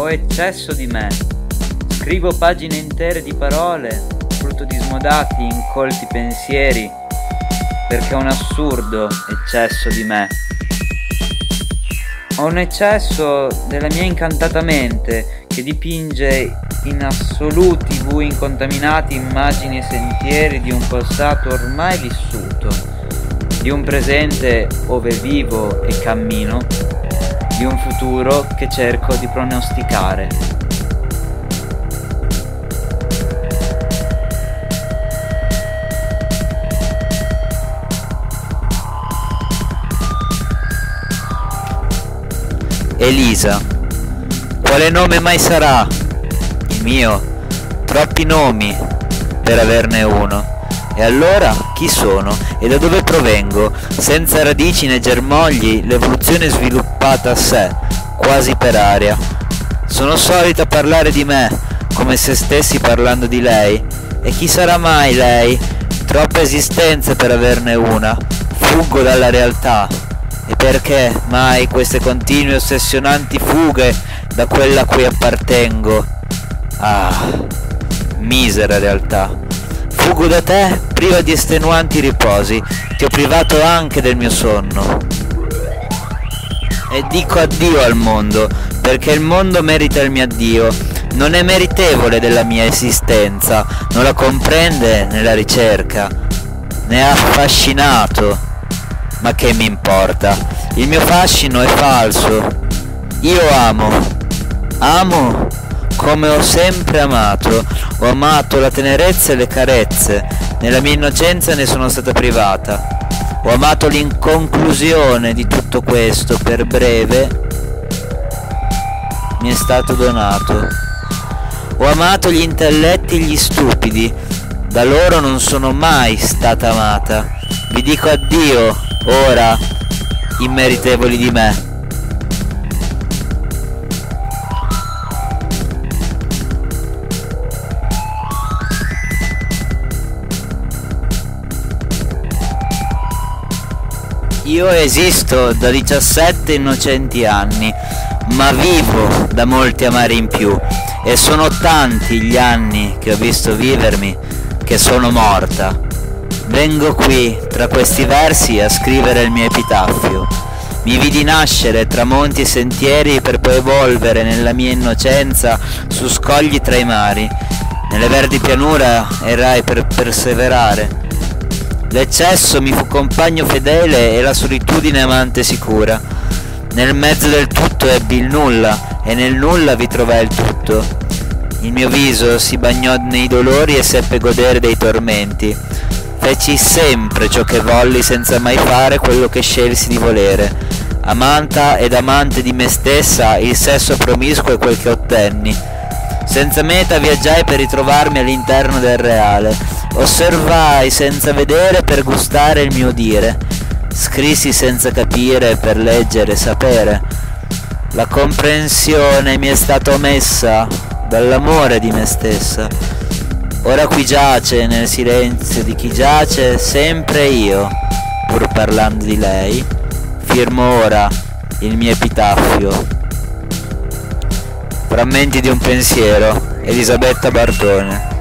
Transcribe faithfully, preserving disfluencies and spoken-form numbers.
eccesso di me. Scrivo pagine intere di parole, frutto di smodati, incolti pensieri, perché ho un assurdo eccesso di me. Ho un eccesso della mia incantata mente che dipinge in assoluti bui incontaminati immagini e sentieri di un passato ormai vissuto, di un presente ove vivo e cammino, di un futuro che cerco di pronosticare. Elisa, quale nome mai sarà? Il mio? Troppi nomi per averne uno. E allora chi sono e da dove provengo? Senza radici né germogli, l'evoluzione è sviluppata a sé, quasi per aria. Sono solita parlare di me, come se stessi parlando di lei. E chi sarà mai lei? Troppe esistenze per averne una. Fuggo dalla realtà. E perché mai queste continue ossessionanti fughe da quella a cui appartengo? Ah, misera realtà. Fuggo da te priva di estenuanti riposi, ti ho privato anche del mio sonno. E dico addio al mondo, perché il mondo merita il mio addio. Non è meritevole della mia esistenza, non la comprende né la ricerca. Ne ha affascinato. Ma che mi importa? Il mio fascino è falso. Io amo. Amo come ho sempre amato. Ho amato la tenerezza e le carezze. Nella mia innocenza ne sono stata privata. Ho amato l'inconclusione di tutto questo. Per breve mi è stato donato. Ho amato gli intelletti e gli stupidi. Da loro non sono mai stata amata. Vi dico addio. Ora, immeritevoli di me. Io esisto da diciassette innocenti anni, ma vivo da molti amari in più, e sono tanti gli anni che ho visto vivermi che sono morta. Vengo qui, tra questi versi, a scrivere il mio epitaffio. Mi vidi nascere tra monti e sentieri per poi evolvere nella mia innocenza su scogli tra i mari. Nelle verdi pianure errai per perseverare. L'eccesso mi fu compagno fedele e la solitudine amante sicura. Nel mezzo del tutto ebbi il nulla e nel nulla vi trovai il tutto. Il mio viso si bagnò nei dolori e seppe godere dei tormenti. Feci sempre ciò che volli senza mai fare quello che scelsi di volere. Amanta ed amante di me stessa, il sesso promiscuo è quel che ottenni. Senza meta viaggiai per ritrovarmi all'interno del reale. Osservai senza vedere per gustare il mio dire. Scrissi senza capire per leggere e sapere. La comprensione mi è stata omessa dall'amore di me stessa. Ora qui giace nel silenzio di chi giace sempre io, pur parlando di lei, firmo ora il mio epitaffio. Frammenti di un pensiero, Elisabetta Bardone.